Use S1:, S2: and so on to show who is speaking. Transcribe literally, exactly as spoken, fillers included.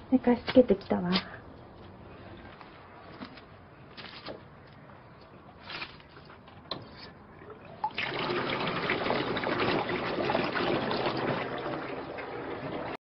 S1: 寝かしつけてきたわ。